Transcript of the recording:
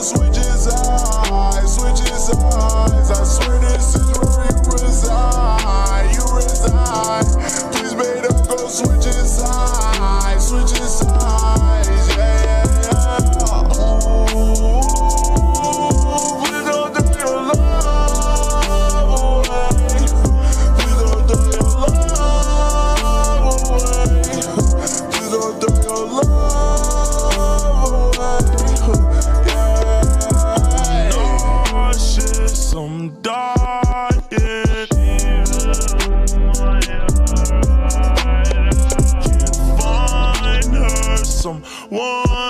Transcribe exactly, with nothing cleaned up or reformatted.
switches eyes, switches eyes. I swear this is where you reside, you reside. Please, babe, don't go switching sides, switching sides, yeah, yeah, yeah. Ooh, please don't throw your love away. Please don't throw your love away. Please don't throw your love away. Yeah. Nauseous, I'm dying. Can't find her, someone